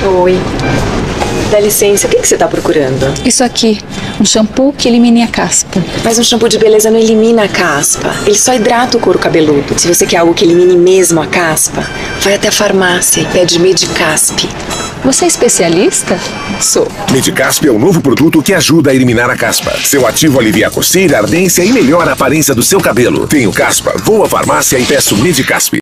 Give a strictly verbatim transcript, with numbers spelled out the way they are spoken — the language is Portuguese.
Oi. Dá licença, o que, que você tá procurando? Isso aqui, um shampoo que elimine a caspa. Mas um shampoo de beleza não elimina a caspa. Ele só hidrata o couro cabeludo. Se você quer algo que elimine mesmo a caspa, vai até a farmácia e pede Medicasp. Você é especialista? Sou. Medicasp é o novo produto que ajuda a eliminar a caspa. Seu ativo alivia a coceira, ardência e melhora a aparência do seu cabelo. Tenho caspa? Vou à farmácia e peço Medicasp.